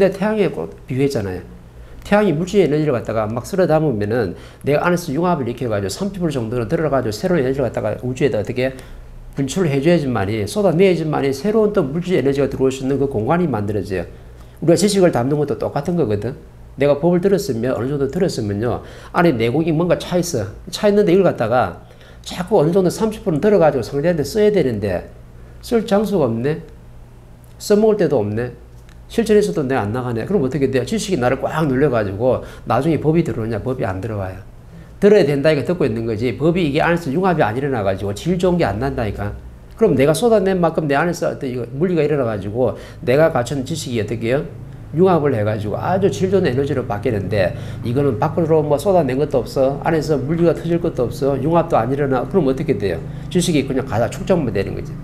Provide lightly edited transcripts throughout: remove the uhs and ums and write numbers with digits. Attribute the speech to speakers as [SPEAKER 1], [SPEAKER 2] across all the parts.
[SPEAKER 1] 내가 태양에 꼭 비유했잖아요. 태양이 물질의 에너지를 갖다가 막 쓸어 담으면은 내가 안에서 융합을 일으켜가지고 30% 정도는 들어가지고 새로운 에너지를 갖다가 우주에다 어떻게 분출을 해줘야지만이 쏟아내야지만이 새로운 또 물질 에너지가 들어올 수 있는 그 공간이 만들어져요. 우리가 지식을 담는 것도 똑같은 거거든. 내가 법을 들었으면 어느 정도 들었으면요 안에 내공이 뭔가 차 있어. 차 있는데 이걸 갖다가 자꾸 어느 정도 30% 들어가지고 상대한테 써야 되는데 쓸 장소가 없네. 써먹을 때도 없네. 실전에서도 내가 안 나가네. 그럼 어떻게 돼요? 지식이 나를 꽉 눌려가지고 나중에 법이 들어오냐? 법이 안 들어와요. 들어야 된다니까 듣고 있는 거지. 법이 이게 안에서 융합이 안 일어나가지고 질 좋은 게 안 난다니까. 그럼 내가 쏟아낸 만큼 내 안에서 물리가 일어나가지고 내가 갖춘 지식이 어떻게 해요? 융합을 해가지고 아주 질 좋은 에너지로 바뀌는데 이거는 밖으로 뭐 쏟아낸 것도 없어. 안에서 물리가 터질 것도 없어. 융합도 안 일어나. 그럼 어떻게 돼요? 지식이 그냥 가다 축적만 되는 거지.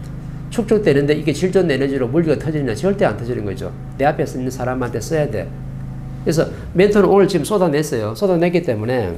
[SPEAKER 1] 축적되는데 이게 질 좋은 에너지로 물리가 터지느냐? 절대 안 터지는 거죠. 내 앞에 있는 사람한테 써야 돼. 그래서 멘토는 오늘 지금 쏟아냈어요. 쏟아냈기 때문에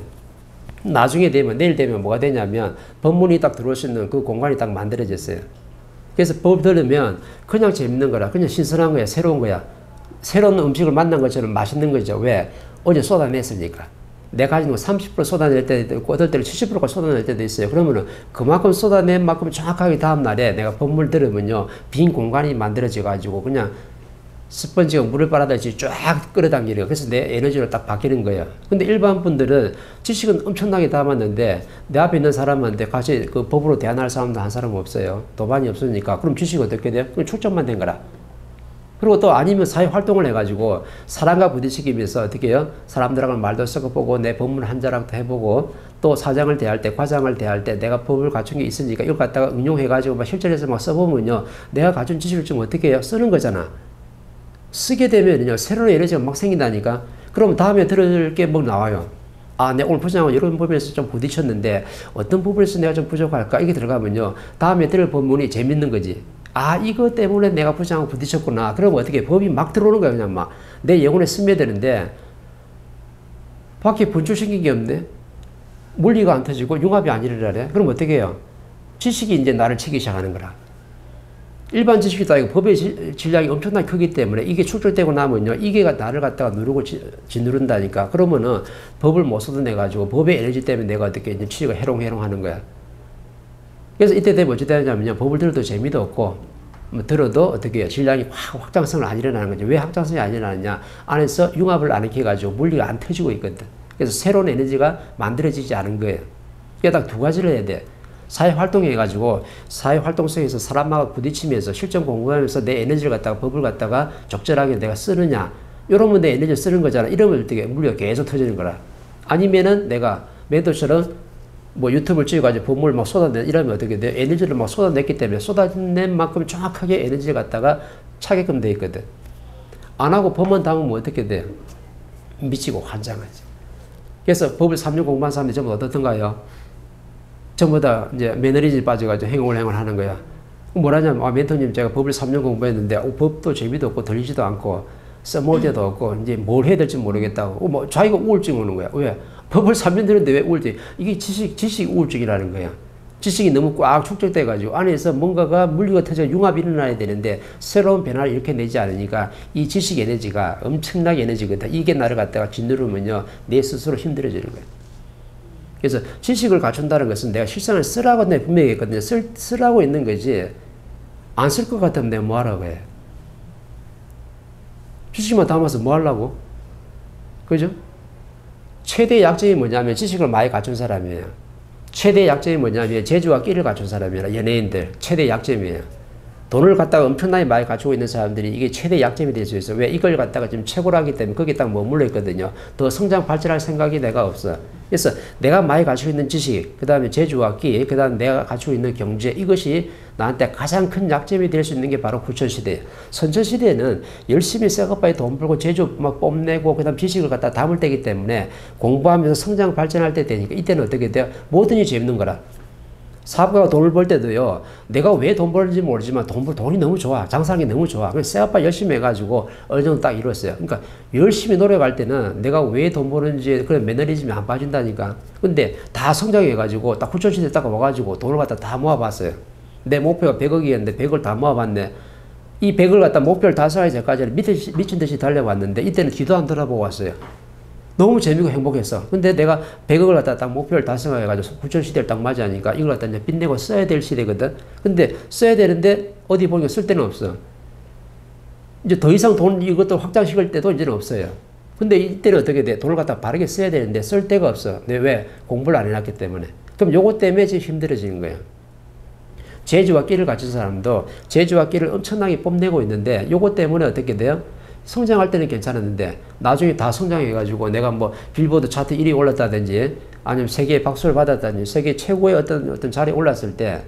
[SPEAKER 1] 나중에 되면 내일 되면 뭐가 되냐면 법문이 딱 들어올 수 있는 그 공간이 딱 만들어졌어요. 그래서 법 들으면 그냥 재밌는 거라. 그냥 신선한 거야. 새로운 거야. 새로운 음식을 만난 것처럼 맛있는 거죠. 왜? 어제 쏟아냈으니까. 내가 가지고 30% 쏟아낼 때도 있고 어떨 때는 70%까지 쏟아낼 때도 있어요. 그러면은 그만큼 쏟아낸 만큼 정확하게 다음날에 내가 법문을 들으면요 빈 공간이 만들어져 가지고 그냥 스펀지가 물을 빨아들이지 쫙 끌어당기는 거예요. 그래서 내 에너지로 딱 바뀌는 거예요. 근데 일반 분들은 지식은 엄청나게 담았는데 내 앞에 있는 사람한테 같이 그 법으로 대안할 사람도 한 사람 없어요. 도반이 없으니까. 그럼 지식이 어떻게 돼요? 그럼 축적만 된 거라. 그리고 또 아니면 사회 활동을 해가지고 사람과 부딪히면서 어떻게 해요? 사람들하고 말도 섞어보고 내 법문 한 자락도 해보고 또 사장을 대할 때, 과장을 대할 때 내가 법을 갖춘 게 있으니까 이걸 갖다가 응용해가지고 막 실전에서 막 써보면요. 내가 갖춘 지식을 좀 어떻게 해요? 쓰는 거잖아. 쓰게 되면요. 새로운 에너지가 막 생긴다니까. 그럼 다음에 들을 게 뭐 나와요? 아, 내가 오늘 부장하고 이런 부분에서 좀 부딪혔는데 어떤 부분에서 내가 좀 부족할까? 이게 들어가면요. 다음에 들을 법문이 재밌는 거지. 아, 이거 때문에 내가 부장하고 부딪혔구나. 그러면 어떻게 법이 막 들어오는 거야. 그냥 막. 내 영혼에 스며드는데 밖에 분출시킨 게 없네. 물리가 안 터지고 융합이 안 일어나래. 그럼 어떻게 해요? 지식이 이제 나를 치기 시작하는 거라. 일반 지식이다. 이거 법의 질량이 엄청나게 크기 때문에 이게 축적되고 나면요. 이게 나를 갖다가 누르고 짓누른다니까. 그러면은 법을 못 쏟아내가지고 법의 에너지 때문에 내가 어떻게 이제 치가 해롱해롱 하는 거야. 그래서 이때 되면 어찌 되냐면요. 법을 들어도 재미도 없고, 뭐 들어도 어떻게 해요? 질량이 확장성을 안 일어나는 거죠. 왜 확장성이 안 일어나느냐? 안에서 융합을 안 일으켜가지고 물리가 안 터지고 있거든. 그래서 새로운 에너지가 만들어지지 않은 거예요. 그게 딱 두 가지를 해야 돼. 사회활동해가지고 사회활동 속에서 사람하고 부딪히면서 실전 공부하면서 내 에너지를 갖다가 법을 갖다가 적절하게 내가 쓰느냐. 이러면 내 에너지를 쓰는 거잖아. 이러면 어떻게 물리가 계속 터지는 거라. 아니면은 내가 멘토처럼 뭐 유튜브를 찍어가지고 법문을 막 쏟아내 이러면 어떻게 돼? 에너지를 막 쏟아냈기 때문에 쏟아낸 만큼 정확하게 에너지를 갖다가 차게끔 돼 있거든. 안 하고 법만 담으면 어떻게 돼? 미치고 환장하지. 그래서 법을 3년 공부한 사람들이 전부 어떻던가요? 전부 다 이제 매너리즘에 빠져가지고 행동을 하는 거야. 뭐라냐면, 아, 멘토님, 제가 법을 3년 공부했는데, 법도 재미도 없고, 들리지도 않고, 써먹을 때도 없고, 이제 뭘 해야 될지 모르겠다고. 뭐, 자기가 우울증 오는 거야. 왜? 법을 3년 들었는데 왜 우울증? 이게 지식 우울증이라는 거야. 지식이 너무 꽉 축적돼가지고, 안에서 뭔가가 물리가 터져 융합이 일어나야 되는데, 새로운 변화를 이렇게 내지 않으니까, 이 지식 에너지가 엄청나게 에너지거든. 이게 나를 갖다가 짓누르면요, 내 스스로 힘들어지는 거야. 그래서 지식을 갖춘다는 것은 내가 실생활에 쓰라고 내가 분명히 했거든요. 쓰라고 있는 거지. 안 쓸 것 같으면 내가 뭐 하라고 해. 지식만 담아서 뭐 하려고? 그죠? 최대 약점이 뭐냐면 지식을 많이 갖춘 사람이에요. 최대 약점이 뭐냐면 재주와 끼를 갖춘 사람이에요. 연예인들. 최대 약점이에요. 돈을 갖다가 엄청나게 많이 갖추고 있는 사람들이 이게 최대 약점이 될 수 있어요. 왜? 이걸 갖다가 지금 최고로 하기 때문에 거기에 딱 머물러 있거든요. 더 성장, 발전할 생각이 내가 없어. 그래서 내가 많이 가지고 있는 지식, 그 다음에 재주와 끼, 그 다음에 내가 가지고 있는 경제, 이것이 나한테 가장 큰 약점이 될 수 있는 게 바로 구천시대예요. 선천시대에는 열심히 쇠고빠에 돈 벌고 재주 막 뽐내고 그 다음 지식을 갖다 담을 때이기 때문에 공부하면서 성장, 발전할 때 되니까 이때는 어떻게 돼요? 뭐든지 재밌는 거라. 사업가가 돈을 벌 때도요, 내가 왜 돈 벌는지 모르지만 돈이 너무 좋아. 장사하는 게 너무 좋아. 그래서 쇠아빠 열심히 해가지고 어느 정도 딱 이뤘어요. 그러니까 열심히 노력할 때는 내가 왜 돈 버는지 그런 매너리즘이 안 빠진다니까. 근데 다 성장해가지고 딱 후천시대 딱 와가지고 돈을 갖다 다 모아봤어요. 내 목표가 100억이었는데 100을 다 모아봤네. 이 100을 갖다 목표를 달성하기 전까지는 미친 듯이 달려왔는데 이때는 뒤도 안 돌아보고 왔어요. 너무 재미있고 행복했어. 근데 내가 100억을 갖다 딱 목표를 달성해가지고 후천 시대를 딱 맞이하니까 이걸 갖다 이제 빚내고 써야 될 시대거든. 근데 써야 되는데 어디 보니까 쓸 데는 없어. 이제 더 이상 돈 이것도 확장시킬 때도 이제는 없어요. 근데 이때는 어떻게 돼? 돈을 갖다 바르게 써야 되는데 쓸 데가 없어. 왜? 공부를 안 해놨기 때문에. 그럼 요것 때문에 지금 힘들어지는 거예요. 재주와 끼를 가진 사람도 재주와 끼를 엄청나게 뽐내고 있는데 요것 때문에 어떻게 돼요? 성장할 때는 괜찮았는데 나중에 다 성장해가지고 내가 뭐 빌보드 차트 1위 올랐다든지 아니면 세계에 박수를 받았다든지 세계 최고의 어떤 자리에 올랐을 때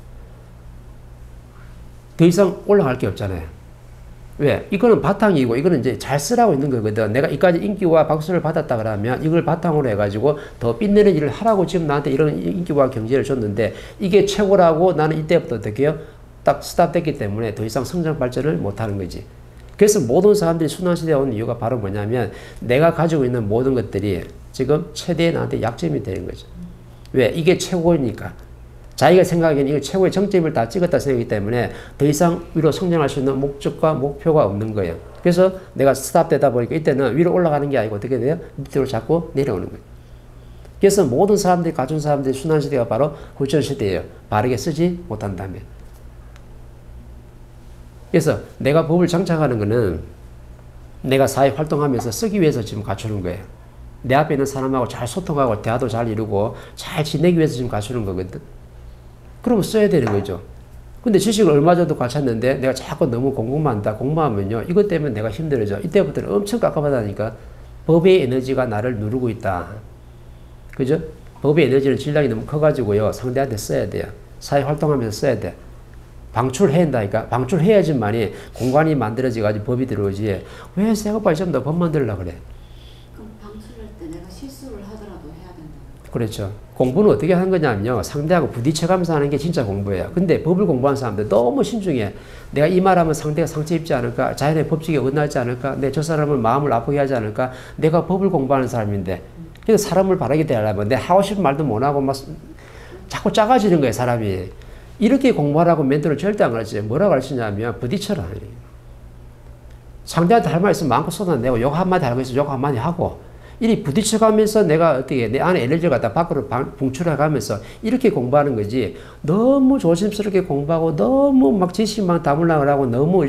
[SPEAKER 1] 더 이상 올라갈 게 없잖아요. 왜? 이거는 바탕이고 이거는 이제 잘 쓰라고 있는 거거든. 내가 이까지 인기와 박수를 받았다 그러면 이걸 바탕으로 해가지고 더 빛내는 일을 하라고 지금 나한테 이런 인기와 경제를 줬는데 이게 최고라고 나는 이때부터 어떻게 해요? 딱 스탑됐기 때문에 더 이상 성장 발전을 못하는 거지. 그래서 모든 사람들이 순환시대에 온 이유가 바로 뭐냐면 내가 가지고 있는 모든 것들이 지금 최대의 나한테 약점이 되는 거죠. 왜? 이게 최고이니까. 자기가 생각하기에는 이게 최고의 정점을 다 찍었다 생각하기 때문에 더 이상 위로 성장할 수 있는 목적과 목표가 없는 거예요. 그래서 내가 스탑되다 보니까 이때는 위로 올라가는 게 아니고 어떻게 돼요? 밑으로 자꾸 내려오는 거예요. 그래서 모든 사람들이 가진 사람들의 순환시대가 바로 후천시대예요. 바르게 쓰지 못한다면. 그래서 내가 법을 장착하는 것은 내가 사회 활동하면서 쓰기 위해서 지금 갖추는 거예요. 내 앞에 있는 사람하고 잘 소통하고 대화도 잘 이루고 잘 지내기 위해서 지금 갖추는 거거든. 그러면 써야 되는 거죠. 근데 지식을 얼마 정도 갖췄는데 내가 자꾸 너무 공부만 한다. 공부하면요. 이것 때문에 내가 힘들어져. 이때부터는 엄청 깝깝하다니까. 법의 에너지가 나를 누르고 있다. 그죠? 법의 에너지는 질량이 너무 커가지고요. 상대한테 써야 돼요. 사회 활동하면서 써야 돼. 방출해야 한다니까. 방출해야지만이 공간이 만들어져가지고 법이 들어오지. 왜 생각보다 좀 더 법 만들려고 그래?
[SPEAKER 2] 그럼 방출할 때 내가 실수를 하더라도 해야 된다.
[SPEAKER 1] 그렇죠. 공부는 어떻게 하는 거냐면요. 상대하고 부딪혀가면서 하는 게 진짜 공부예요. 근데 법을 공부하는 사람들 너무 신중해. 내가 이 말하면 상대가 상처 입지 않을까? 자연의 법칙에 어긋나지 않을까? 내 저 사람을 마음을 아프게 하지 않을까? 내가 법을 공부하는 사람인데. 그래서 사람을 바라게 대하려면 내 하고 싶은 말도 못하고 막 자꾸 작아지는 거예요. 사람이. 이렇게 공부하라고 멘토를 절대 안 가르쳐요. 뭐라고 가르치냐면 부딪혀라. 상대한테 할 말 있으면 마음껏 쏟아내고 욕 한마디 하고 있으면 욕 한마디 하고 이리 부딪혀가면서 내가 어떻게 내 안에 에너지를 갖다 밖으로 분출해가면서 이렇게 공부하는 거지. 너무 조심스럽게 공부하고 너무 막 지식만 담으려고 하고 너무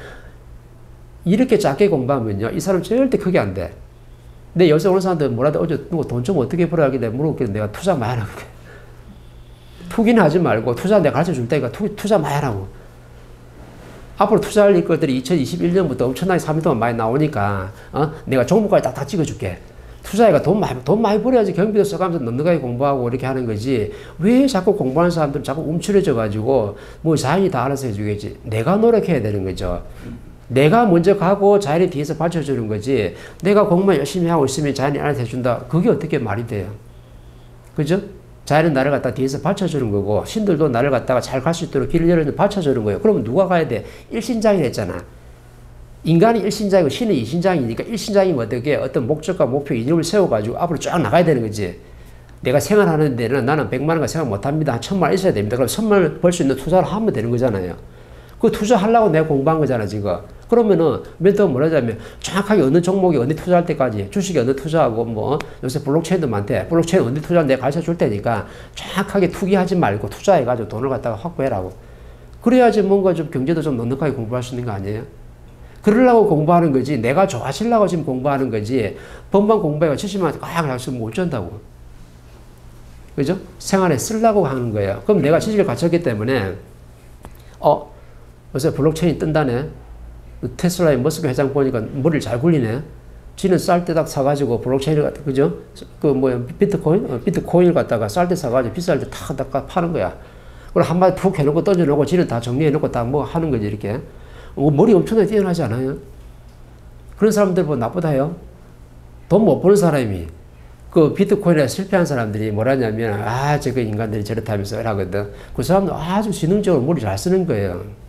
[SPEAKER 1] 이렇게 작게 공부하면요. 이 사람 절대 크게 안 돼. 근데 요새 오는 사람들 뭐라도 어제 누구 돈 좀 어떻게 벌어야 하길래 물어보길래 내가 투자 많이 하라고. 투기는 하지 말고 투자 내가 가르쳐 줄 테니까 투자 많이 하라고. 앞으로 투자할 것들이 2021년부터 엄청나게 3년 동안 많이 나오니까 내가 종목까지 딱딱 찍어줄게. 투자해가 돈 많이 벌어야지 경비도 써가면서 넉넉하게 공부하고 이렇게 하는 거지. 왜 자꾸 공부하는 사람들은 자꾸 움츠려져가지고 뭐 자연이 다 알아서 해주겠지. 내가 노력해야 되는 거죠. 내가 먼저 가고 자연이 뒤에서 받쳐주는 거지. 내가 공부만 열심히 하고 있으면 자연이 알아서 해준다. 그게 어떻게 말이 돼요. 그죠? 자연은 나를 갖다 뒤에서 받쳐주는 거고 신들도 나를 갖다가 잘 갈 수 있도록 길을 열어주는 받쳐주는 거예요. 그러면 누가 가야 돼? 일신장이랬잖아. 인간이 일신장이고 신은 이신장이니까 일신장이면 어떻게 어떤 목적과 목표, 이념을 세워가지고 앞으로 쫙 나가야 되는 거지. 내가 생활하는 데는 나는 100만 원과 생활 못합니다. 한 1000만 원 있어야 됩니다. 그럼 1000만 원 벌 수 있는 투자를 하면 되는 거잖아요. 그 투자하려고 내가 공부한 거잖아 지금. 그러면은 멘토가 뭐라자면 정확하게 어느 종목에 어디 투자할 때까지 주식에 어디 투자하고 뭐 요새 블록체인도 많대. 블록체인 어디 투자를 내가 가르쳐 줄 테니까 정확하게 투기하지 말고 투자해가지고 돈을 갖다가 확보해라고. 그래야지 뭔가 좀 경제도 좀 넉넉하게 공부할 수 있는 거 아니에요? 그러려고 공부하는 거지. 내가 좋아지려고 지금 공부하는 거지. 법만 공부해가 70만 원 꽉 쓰면 못 준다고. 그죠? 생활에 쓰려고 하는 거예요. 그럼 내가 지식을 갖췄기 때문에 요새 블록체인 뜬다네. 테슬라의 머스크 회장 보니까 머리를 잘 굴리네. 지는 쌀 때 딱 사가지고 블록체인을 갖다, 그죠? 비트코인을 갖다가 쌀 때 사가지고 비쌀 때 탁 파는 거야. 그리고 한 마디 푹 해놓고 던져놓고 지는 다 정리해놓고 다 뭐 하는 거지, 이렇게. 머리 엄청나게 뛰어나지 않아요? 그런 사람들 뭐 나쁘다요? 돈 못 버는 사람이. 그 비트코인에 실패한 사람들이 뭐라냐면, 저거 인간들이 저렇다면서 하거든. 그 사람도 아주 지능적으로 머리 잘 쓰는 거예요.